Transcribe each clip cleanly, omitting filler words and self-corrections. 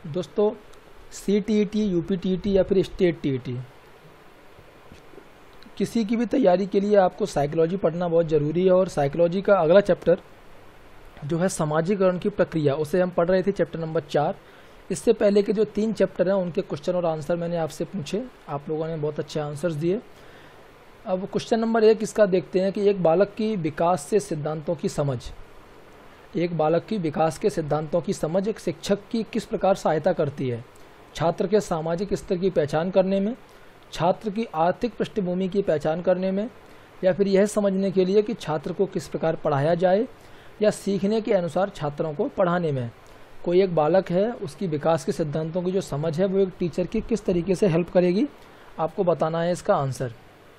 दोस्तों, CTET, UPTET या फिर स्टेट TET, किसी की भी तैयारी के लिए आपको साइकोलॉजी पढ़ना बहुत ज़रूरी है। और साइकोलॉजी का अगला चैप्टर जो है समाजीकरण की प्रक्रिया, उसे हम पढ़ रहे थे, चैप्टर नंबर 4। इससे पहले के जो 3 चैप्टर हैं उनके क्वेश्चन और आंसर मैंने आपसे पूछे, आप लोगों ने बहुत अच्छे आंसर्स दिए। अब क्वेश्चन नंबर 1 इसका देखते हैं कि एक बालक की विकास से सिद्धांतों की समझ, एक बालक की विकास के सिद्धांतों की समझ एक शिक्षक की किस प्रकार सहायता करती है? छात्र के सामाजिक स्तर की पहचान करने में, छात्र की आर्थिक पृष्ठभूमि की पहचान करने में, या फिर यह समझने के लिए कि छात्र को किस प्रकार पढ़ाया जाए, या सीखने के अनुसार छात्रों को पढ़ाने में। कोई एक बालक है, उसकी विकास के सिद्धांतों की जो समझ है वो एक टीचर की किस तरीके से हेल्प करेगी, आपको बताना है इसका आंसर।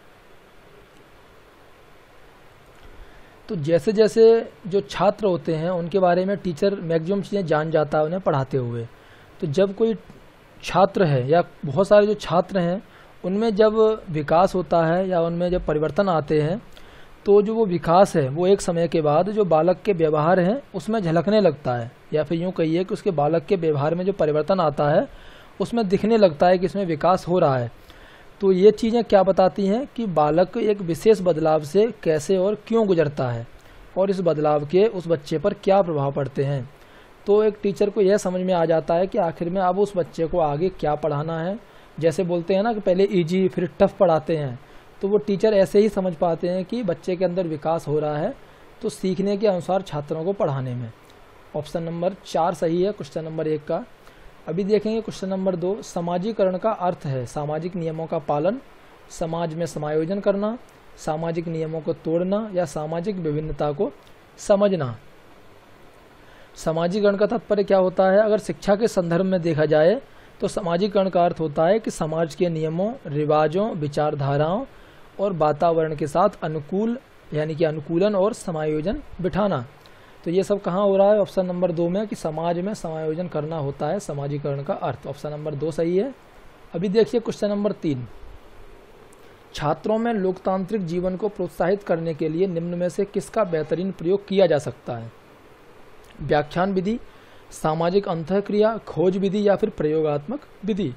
तो जैसे जैसे जो छात्र होते हैं उनके बारे में टीचर मैक्सिमम चीज़ें जान जाता है उन्हें पढ़ाते हुए। तो जब कोई छात्र है या बहुत सारे जो छात्र हैं उनमें जब विकास होता है या उनमें जब परिवर्तन आते हैं, तो जो वो विकास है वो एक समय के बाद जो बालक के व्यवहार हैं उसमें झलकने लगता है, या फिर यूँ कहिए कि उसके बालक के व्यवहार में जो परिवर्तन आता है उसमें दिखने लगता है कि इसमें विकास हो रहा है। तो ये चीज़ें क्या बताती हैं कि बालक एक विशेष बदलाव से कैसे और क्यों गुजरता है, और इस बदलाव के उस बच्चे पर क्या प्रभाव पड़ते हैं। तो एक टीचर को यह समझ में आ जाता है कि आखिर में अब उस बच्चे को आगे क्या पढ़ाना है। जैसे बोलते हैं ना कि पहले इजी फिर टफ पढ़ाते हैं, तो वो टीचर ऐसे ही समझ पाते हैं कि बच्चे के अंदर विकास हो रहा है, तो सीखने के अनुसार छात्रों को पढ़ाने में। ऑप्शन नंबर 4 सही है क्वेश्चन नंबर 1 का। अभी देखेंगे क्वेश्चन नंबर 2। समाजीकरण का अर्थ है सामाजिक नियमों का पालन, समाज में समायोजन करना, सामाजिक नियमों को तोड़ना, या सामाजिक विभिन्नता को समझना। समाजीकरण का तात्पर्य क्या होता है? अगर शिक्षा के संदर्भ में देखा जाए तो समाजीकरण का अर्थ होता है कि समाज के नियमों, रिवाजों, विचारधाराओं और वातावरण के साथ अनुकूल यानी कि अनुकूलन और समायोजन बिठाना। तो ये सब कहाँ हो रहा है? ऑप्शन नंबर 2 में, कि समाज में समायोजन करना होता है समाजीकरण का अर्थ। ऑप्शन नंबर 2 सही है। अभी देखिए क्वेश्चन नंबर 3। छात्रों में लोकतांत्रिक जीवन को प्रोत्साहित करने के लिए निम्न में से किसका बेहतरीन प्रयोग किया जा सकता है? व्याख्यान विधि, सामाजिक अंतःक्रिया, खोज विधि, या फिर प्रयोगात्मक विधि।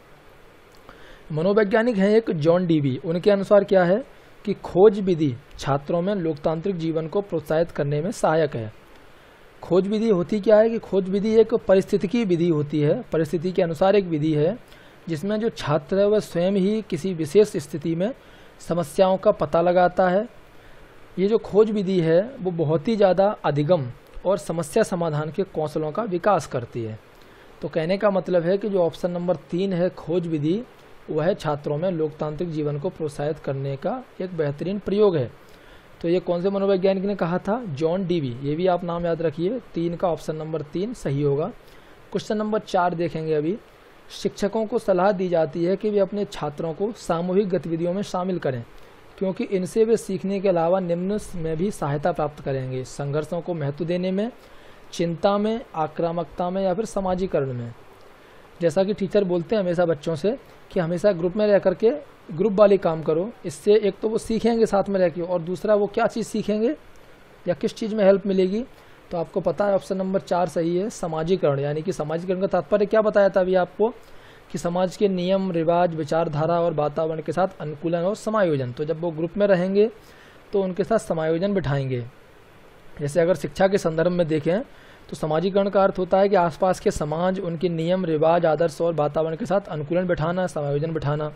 मनोवैज्ञानिक हैं एक जॉन डीवी, उनके अनुसार क्या है कि खोज विधि छात्रों में लोकतांत्रिक जीवन को प्रोत्साहित करने में सहायक है। खोज विधि होती क्या है कि खोज विधि एक परिस्थितिकी विधि होती है, परिस्थिति के अनुसार एक विधि है जिसमें जो छात्र है वह स्वयं ही किसी विशेष स्थिति में समस्याओं का पता लगाता है। ये जो खोज विधि है वो बहुत ही ज़्यादा अधिगम और समस्या समाधान के कौशलों का विकास करती है। तो कहने का मतलब है कि जो ऑप्शन नंबर 3 है खोज विधि, वह छात्रों में लोकतांत्रिक जीवन को प्रोत्साहित करने का एक बेहतरीन प्रयोग है। तो ये कौन से मनोवैज्ञानिक ने कहा था? John Dewey. ये भी आप नाम याद रखिए। 3 का ऑप्शन नंबर 3 सही होगा। क्वेश्चन नंबर 4 देखेंगे अभी। शिक्षकों को सलाह दी जाती है कि वे अपने छात्रों को सामूहिक गतिविधियों में शामिल करें, क्योंकि इनसे वे सीखने के अलावा निम्न में भी सहायता प्राप्त करेंगे: संघर्षों को महत्व देने में, चिंता में, आक्रामकता में, या फिर समाजीकरण में। जैसा कि टीचर बोलते हैं हमेशा बच्चों से कि हमेशा ग्रुप में रह करके ग्रुप वाली काम करो, इससे एक तो वो सीखेंगे साथ में रह के, और दूसरा वो क्या चीज़ सीखेंगे या किस चीज़ में हेल्प मिलेगी। तो आपको पता है ऑप्शन नंबर 4 सही है, समाजीकरण। यानी कि समाजीकरण का तात्पर्य क्या बताया था अभी आपको कि समाज के नियम, रिवाज, विचारधारा और वातावरण के साथ अनुकूलन और समायोजन। तो जब वो ग्रुप में रहेंगे तो उनके साथ समायोजन बिठाएंगे। जैसे अगर शिक्षा के संदर्भ में देखें तो समाजीकरण का अर्थ होता है कि आसपास के समाज, उनके नियम, रिवाज, आदर्श और वातावरण के साथ अनुकूलन बिठाना, समायोजन बिठाना।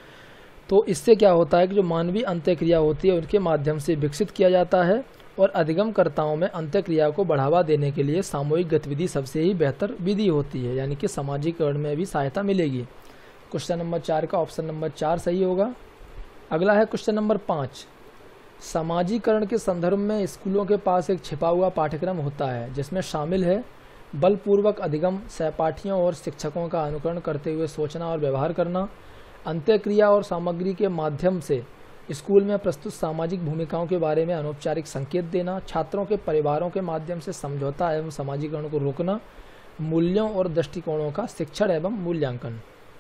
तो इससे क्या होता है कि जो मानवीय अंत्यक्रिया होती है उनके माध्यम से विकसित किया जाता है, और अधिगमकर्ताओं में अंत्यक्रिया को बढ़ावा देने के लिए सामूहिक गतिविधि सबसे ही बेहतर विधि होती है, यानी कि समाजीकरण में भी सहायता मिलेगी। क्वेश्चन नंबर 4 का ऑप्शन नंबर 4 सही होगा। अगला है क्वेश्चन नंबर 5। समाजीकरण के संदर्भ में स्कूलों के पास एक छिपा हुआ पाठ्यक्रम होता है जिसमें शामिल है बलपूर्वक अधिगम, सहपाठियों और शिक्षकों का अनुकरण करते हुए सोचना और व्यवहार करना, अंत्यक्रिया और सामग्री के माध्यम से स्कूल में प्रस्तुत सामाजिक भूमिकाओं के बारे में अनौपचारिक संकेत देना, छात्रों के परिवारों के माध्यम से समझौता एवं समाजीकरण को रोकना, मूल्यों और दृष्टिकोणों का शिक्षण एवं मूल्यांकन।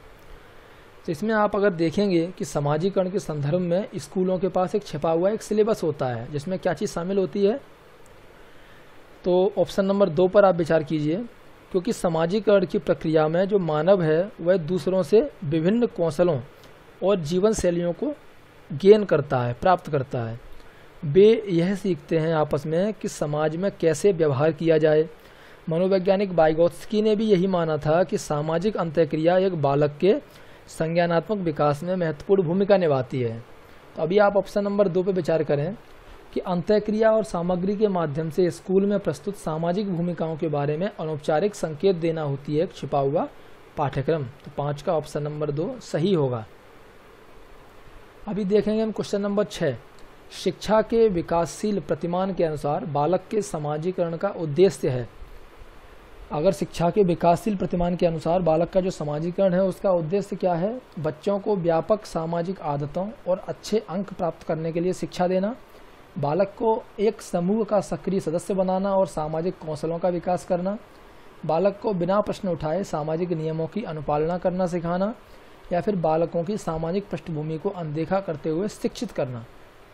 तो इसमें आप अगर देखेंगे कि समाजीकरण के संदर्भ में स्कूलों के पास एक छिपा हुआ एक सिलेबस होता है जिसमें क्या चीज़ शामिल होती है। तो ऑप्शन नंबर 2 पर आप विचार कीजिए, क्योंकि सामाजिकरण की प्रक्रिया में जो मानव है वह दूसरों से विभिन्न कौशलों और जीवन शैलियों को गेन करता है, प्राप्त करता है। वे यह सीखते हैं आपस में कि समाज में कैसे व्यवहार किया जाए। मनोवैज्ञानिक वाइगोत्स्की ने भी यही माना था कि सामाजिक अंतःक्रिया एक बालक के संज्ञानात्मक विकास में महत्वपूर्ण भूमिका निभाती है। तो अभी आप ऑप्शन नंबर 2 पे विचार करें कि अंतःक्रिया और सामग्री के माध्यम से स्कूल में प्रस्तुत सामाजिक भूमिकाओं के बारे में अनौपचारिक संकेत देना होती है एक छिपा हुआ पाठ्यक्रम। तो 5 का ऑप्शन नंबर 2 सही होगा। अभी देखेंगे हम क्वेश्चन नंबर 6। शिक्षा के विकासशील प्रतिमान के अनुसार बालक के समाजीकरण का उद्देश्य है। अगर शिक्षा के विकासशील प्रतिमान के अनुसार बालक का जो समाजीकरण है उसका उद्देश्य क्या है? बच्चों को व्यापक सामाजिक आदतों और अच्छे अंक प्राप्त करने के लिए शिक्षा देना, बालक को एक समूह का सक्रिय सदस्य बनाना और सामाजिक कौशलों का विकास करना, बालक को बिना प्रश्न उठाए सामाजिक नियमों की अनुपालना करना सिखाना, या फिर बालकों की सामाजिक पृष्ठभूमि को अनदेखा करते हुए शिक्षित करना।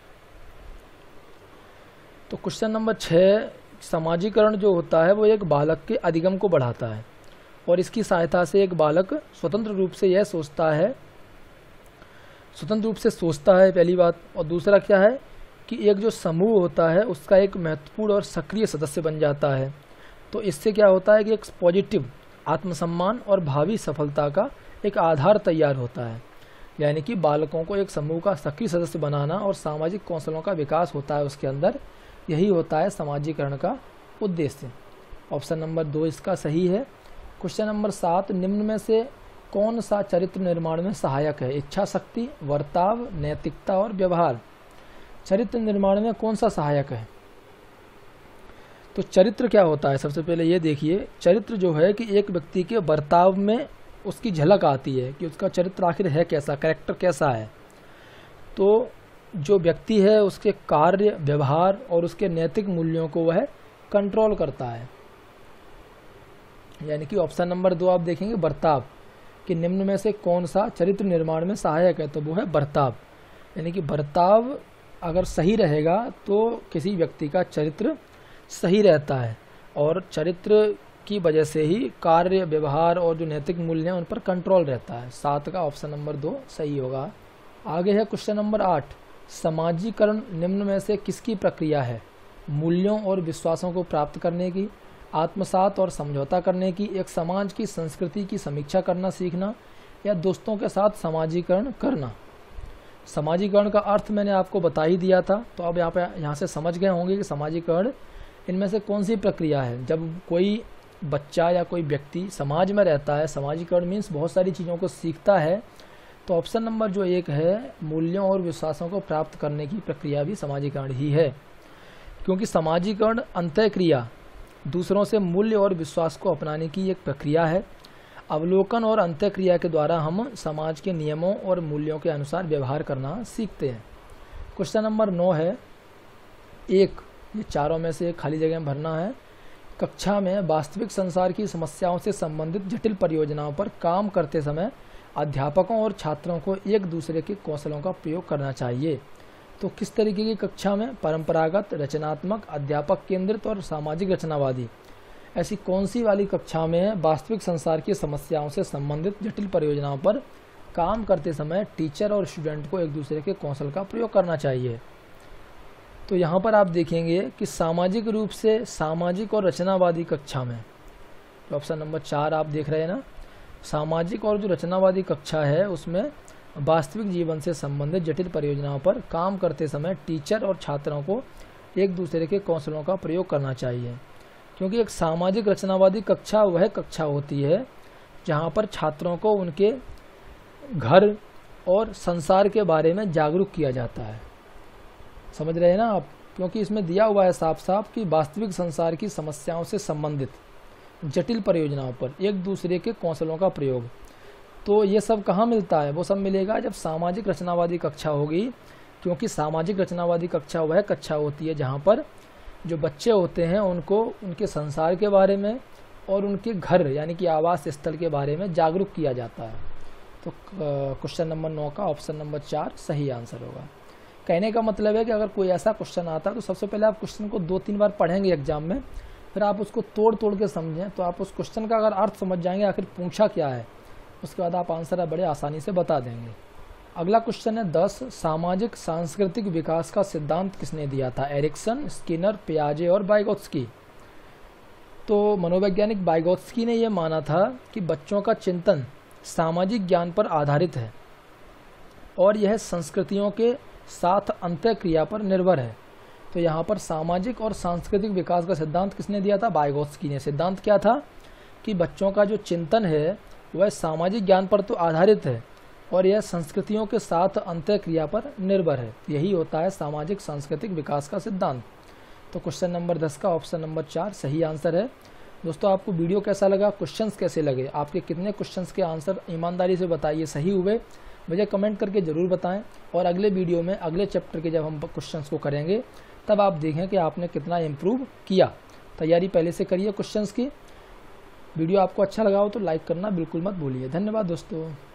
तो क्वेश्चन नंबर 6, समाजीकरण जो होता है वो एक बालक के अधिगम को बढ़ाता है और इसकी सहायता से एक बालक स्वतंत्र रूप से सोचता है पहली बात, और दूसरा क्या है कि एक जो समूह होता है उसका एक महत्वपूर्ण और सक्रिय सदस्य बन जाता है। तो इससे क्या होता है कि एक पॉजिटिव आत्मसम्मान और भावी सफलता का एक आधार तैयार होता है। यानी कि बालकों को एक समूह का सक्रिय सदस्य बनाना और सामाजिक कौशलों का विकास होता है उसके अंदर, यही होता है समाजीकरण का उद्देश्य। ऑप्शन नंबर 2 इसका सही है। क्वेश्चन नंबर 7, निम्न में से कौन सा चरित्र निर्माण में सहायक है? इच्छा शक्ति, वर्ताव, नैतिकता और व्यवहार। चरित्र निर्माण में कौन सा सहायक है? तो चरित्र क्या होता है? सबसे पहले ये देखिए, चरित्र जो है कि एक व्यक्ति के बर्ताव में उसकी झलक आती है कि उसका चरित्र आखिर है कैसा, कैरेक्टर कैसा है। तो जो व्यक्ति है उसके कार्य, व्यवहार और उसके नैतिक मूल्यों को वह कंट्रोल करता है। यानी कि ऑप्शन नंबर 2 आप देखेंगे बर्ताव, कि निम्न में से कौन सा चरित्र निर्माण में सहायक है, तो वो है बर्ताव। यानी कि बर्ताव अगर सही रहेगा तो किसी व्यक्ति का चरित्र सही रहता है और चरित्र की वजह से ही कार्य, व्यवहार और जो नैतिक मूल्य हैं उन पर कंट्रोल रहता है। 7 का ऑप्शन नंबर 2 सही होगा। आगे है क्वेश्चन नंबर 8, समाजीकरण निम्न में से किसकी प्रक्रिया है? मूल्यों और विश्वासों को प्राप्त करने की, आत्मसात और समझौता करने की, एक समाज की संस्कृति की समीक्षा करना सीखना, या दोस्तों के साथ समाजीकरण करना। समाजीकरण का अर्थ मैंने आपको बता ही दिया था, तो अब यहाँ से समझ गए होंगे कि समाजीकरण इनमें से कौन सी प्रक्रिया है। जब कोई बच्चा या कोई व्यक्ति समाज में रहता है, समाजीकरण मीन्स बहुत सारी चीज़ों को सीखता है, तो ऑप्शन नंबर जो 1 है, मूल्यों और विश्वासों को प्राप्त करने की प्रक्रिया भी समाजीकरण ही है। क्योंकि समाजीकरण अंतःक्रिया दूसरों से मूल्य और विश्वास को अपनाने की एक प्रक्रिया है। अवलोकन और अंतःक्रिया के द्वारा हम समाज के नियमों और मूल्यों के अनुसार व्यवहार करना सीखते हैं। क्वेश्चन नंबर 9 है, ये चारों में से खाली जगह भरना है। कक्षा में वास्तविक संसार की समस्याओं से संबंधित जटिल परियोजनाओं पर काम करते समय अध्यापकों और छात्रों को एक दूसरे के कौशलों का प्रयोग करना चाहिए। तो किस तरीके की कक्षा में? परंपरागत, रचनात्मक, अध्यापक केंद्रित और सामाजिक रचनावादी। ऐसी कौन सी वाली कक्षा में वास्तविक संसार की समस्याओं से संबंधित जटिल परियोजनाओं पर काम करते समय टीचर और स्टूडेंट को एक दूसरे के कौशल का प्रयोग करना चाहिए? तो यहाँ पर आप देखेंगे कि सामाजिक रूप से सामाजिक और रचनावादी कक्षा में, तो ऑप्शन नंबर 4 आप देख रहे हैं ना, सामाजिक और जो रचनावादी कक्षा है उसमें वास्तविक जीवन से संबंधित जटिल परियोजनाओं पर काम करते समय टीचर और छात्रों को एक दूसरे के कौशलों का प्रयोग करना चाहिए। क्योंकि एक सामाजिक रचनावादी कक्षा वह कक्षा होती है जहाँ पर छात्रों को उनके घर और संसार के बारे में जागरूक किया जाता है। समझ रहे हैं ना आप? क्योंकि इसमें दिया हुआ है साफ साफ कि वास्तविक संसार की समस्याओं से संबंधित जटिल परियोजनाओं पर एक दूसरे के कौशलों का प्रयोग। तो ये सब कहाँ मिलता है? वो सब मिलेगा जब सामाजिक रचनावादी कक्षा होगी। क्योंकि सामाजिक रचनावादी कक्षा वह कक्षा होती है जहाँ पर जो बच्चे होते हैं उनको उनके संसार के बारे में और उनके घर यानी कि आवास स्थल के बारे में जागरूक किया जाता है। तो क्वेश्चन नंबर 9 का ऑप्शन नंबर 4 सही आंसर होगा। कहने का मतलब है कि अगर कोई ऐसा क्वेश्चन आता है तो सबसे पहले आप क्वेश्चन को 2-3 बार पढ़ेंगे एग्जाम में, फिर आप उसको तोड़ तोड़ के समझें तो आप उस क्वेश्चन का अगर अर्थ समझ जाएंगे आखिर पूछा क्या है, उसके बाद आप आंसर बड़े आसानी से बता देंगे। अगला क्वेश्चन है 10, सामाजिक सांस्कृतिक विकास का सिद्धांत किसने दिया था? एरिक्सन, स्किनर, पियाजे और वाइगोत्स्की। तो मनोवैज्ञानिक वाइगोत्स्की ने यह माना था कि बच्चों का चिंतन सामाजिक ज्ञान पर आधारित है और यह संस्कृतियों के साथ अंतःक्रिया पर निर्भर है। तो यहाँ पर सामाजिक और सांस्कृतिक विकास का सिद्धांत किसने दिया था? वाइगोत्स्की ने। सिद्धांत क्या था कि बच्चों का जो चिंतन है वह सामाजिक ज्ञान पर तो आधारित है और यह संस्कृतियों के साथ अंतःक्रिया पर निर्भर है। यही होता है सामाजिक सांस्कृतिक विकास का सिद्धांत। तो क्वेश्चन नंबर 10 का ऑप्शन नंबर 4 सही आंसर है। दोस्तों आपको वीडियो कैसा लगा, क्वेश्चंस कैसे लगे, आपके कितने क्वेश्चंस के आंसर ईमानदारी से बताइए सही हुए, मुझे कमेंट करके ज़रूर बताएं। और अगले वीडियो में अगले चैप्टर के जब हम क्वेश्चंस को करेंगे तब आप देखें कि आपने कितना इम्प्रूव किया। तैयारी पहले से करिए क्वेश्चंस की। वीडियो आपको अच्छा लगा हो तो लाइक करना बिल्कुल मत भूलिए। धन्यवाद दोस्तों।